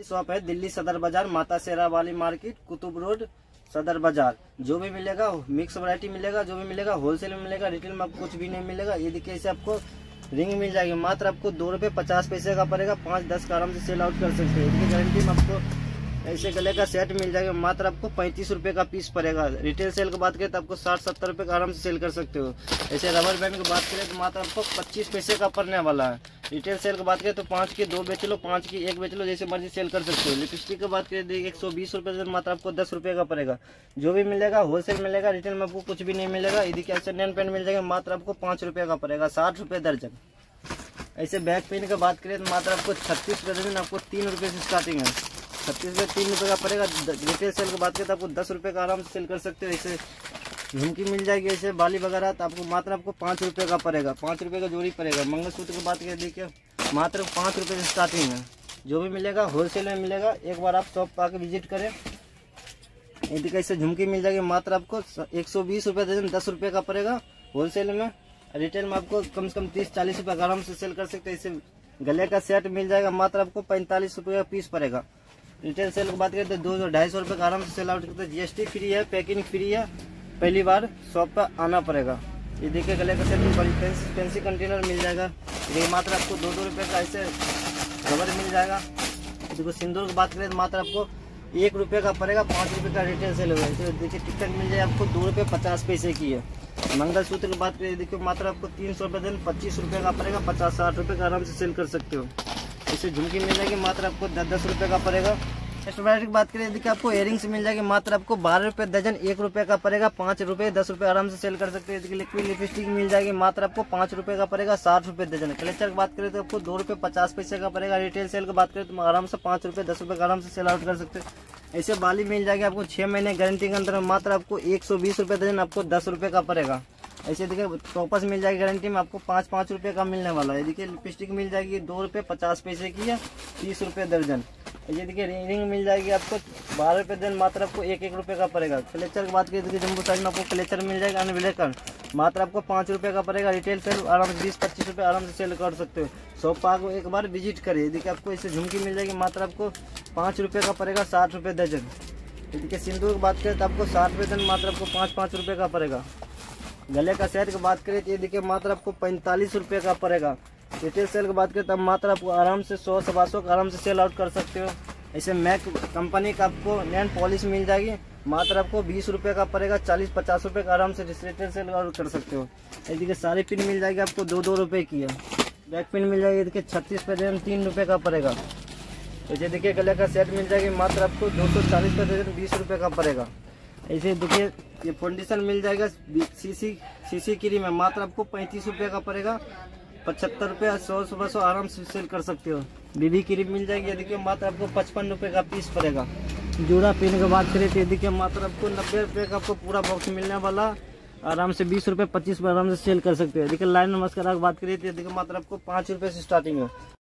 Shop है दिल्ली सदर बाजार, माता शेरा वाली मार्केट, कुतुब रोड, सदर बाजार। जो भी मिलेगा मिक्स वैरायटी मिलेगा, जो भी मिलेगा होलसेल में मिलेगा, रिटेल में आपको कुछ भी नहीं मिलेगा। ये देखिए इसे आपको रिंग मिल जाएगी, मात्र आपको 2 रुपये 50 पैसे का पड़ेगा। 5-10 का आराम से सेल आउट कर सकते हैं। इसकी गारंटी में आपको ऐसे गले का सेट मिल जाएगा, मात्र आपको 35 रुपये का पीस पड़ेगा। रिटेल सेल की बात करें तो आपको 60-70 रुपये का आराम से सेल कर सकते हो। ऐसे रबर बैंड की बात करें तो मात्र आपको 25 पैसे का पड़ने वाला है। रिटेल सेल की बात करें तो 5 की 2 बेच लो, 5 की 1 बेच लो, जैसे मर्जी सेल कर सकते हो। लिपस्टिक की बात करें तो 120 रुपये मात्र आपको 10 रुपये का पड़ेगा। जो भी मिलेगा होलसेल मिलेगा, रिटेल में आपको कुछ भी नहीं मिलेगा। यदि कैसे नैन पेन मिल जाएगा, मात्र आपको 5 रुपये का पड़ेगा, 60 रुपये दर्जन। ऐसे बैक पेन की बात करें तो मात्र आपको 36 दर्जन, आपको 3 रुपये से स्टार्टिंग है। 36 में 3 रुपये का पड़ेगा। रिटेल सेल की बात करें तो आपको 10 रुपये का आराम से सेल कर सकते हो। ऐसे झुमकी मिल जाएगी, ऐसे बाली वगैरह तो आपको मात्र आपको 5 रुपये का पड़ेगा, 5 रुपये का जोड़ी पड़ेगा। मंगलसूत्र की बात करें देखिए मात्र 5 रुपये से स्टार्टिंग है। जो भी मिलेगा होलसेल में मिलेगा। एक बार आप शॉप पर आकर विजिट करें। यदि कैसे झुमकी मिल जाएगी, मात्र आपको 120 रुपये दर्जन, 10 रुपये का पड़ेगा होलसेल में। रिटेल में आपको कम से कम 30-40 रुपये का आराम से सेल कर सकते हैं। इसे गले का सेट मिल जाएगा, मात्र आपको 45 रुपये का पीस पड़ेगा। रिटेल सेल की बात करें तो 200-250 रुपये का आराम से सेल आउट करते हैं। GST फ्री है, पैकिंग फ्री है। पहली बार शॉप पर आना पड़ेगा। ये देखिए गले का सेट में बड़ी फैंसी कंटेनर मिल जाएगा। ये मात्र आपको 2-2 रुपये का ऐसे रबर मिल जाएगा। देखो सिंदूर की बात करें तो मात्र आपको 1 रुपये का पड़ेगा, 5 रुपये का रिटेल सेल होगा। तो देखिए टिकट मिल जाए आपको 2 रुपये 50 पैसे की है। मंगलसूत्र की बात करें देखिए मात्र आपको 300 रुपये दिन 25 रुपये का पड़ेगा, 50-60 रुपये का आराम से सेल कर सकते हो। इसे झुमकी मिल जाएगी, मात्र आपको 10-10 रुपये का पड़ेगा। नेक्स्ट वैरायटी की बात करें देखिए आपको इयरिंग्स मिल जाएगी, मात्र आपको 12 रुपये दर्जन, 1 रुपये का पड़ेगा, 5 रुपये 10 रुपये आराम से सेल कर सकते हैं। देखिए लिक्विड लिपस्टिक मिल जाएगी, मात्र आपको 5 रुपये का पड़ेगा, 60 रुपये दर्जन। क्लेचर की बात करें तो आपको 2 रुपये 50 पैसे का पड़ेगा। रिटेल सेल की बात करें तो आराम से 5 रुपये 10 रुपये का आराम से सेल आउट कर सकते हैं। ऐसे बाली मिल जाएगी आपको 6 महीने गारंटी के अंदर, मात्र आपको 120 रुपये दर्जन, आपको 10 रुपये का पड़ेगा। ऐसे देखिए टॉपर्स मिल जाएगी गारंटी में, आपको 5-5 रुपये का मिलने वाला है। देखिए लिपस्टिक मिल जाएगी 2 रुपये 50 पैसे की है, 30 रुपये दर्जन। ये देखिए रिंग मिल जाएगी आपको 12 रुपये दर्जन, मात्र आपको 1-1 रुपये का पड़ेगा। क्लेचर की बात करें देखिए जम्बो साइज में आपको क्लेचर मिल जाएगा अनब्रेकर, मात्र आपको 5 रुपये का पड़ेगा। रिटेल सेल आराम से 20-25 रुपये आराम से सेल कर सकते हो। शॉप पर आकर एक बार विजिट करिए। देखिए आपको इसे झुमकी मिल जाएगी, मात्र आपको 5 रुपये का पड़ेगा, 60 रुपये दर्जन। देखिए सिंदूर की बात करें तो आपको 60 रुपये दर्जन, मात्र आपको 5-5 रुपये का पड़ेगा। गले का सेट की बात करें तो ये देखिए मात्र आपको 45 रुपये का पड़ेगा। रिटेल सेल की बात करें तो मात्र आपको आराम से 100-125 का आराम से सेल आउट कर सकते हो। ऐसे मैक कंपनी का आपको नैन पॉलिश मिल जाएगी, मात्र आपको 20 रुपये का पड़ेगा, 40-50 रुपये का आराम से रिटेल सेल आउट कर सकते हो। ये देखिए सारी पिन मिल जाएगी आपको 2-2 रुपये की है। बैक पिन मिल जाएगी देखिए 36 पे दर्जन, 3 रुपये का पड़ेगा। ऐसे देखिए गले का सेट मिल जाएगी, मात्र आपको 240 पे दर्जन, 20 रुपये का पड़ेगा। ऐसे देखिए ये फाउंडेशन मिल जाएगा सीसी क्रीम है, मात्र आपको 35 रुपये का पड़ेगा, 75 रुपये 100 आराम से सेल कर सकते हो। बीबी क्रीम मिल जाएगी, देखिए मात्र आपको 55 रुपये का पीस पड़ेगा। जूड़ा पेन की बात करें तो देखिए मात्र आपको 90 रुपये का आपको पूरा बॉक्स मिलने वाला, आराम से 20 रुपये 25 रुपये आराम से सेल कर सकते हो। देखिए लाइन नमस्कार की बात करें तो देखिए मात्र आपको 5 रुपये से स्टार्टिंग है।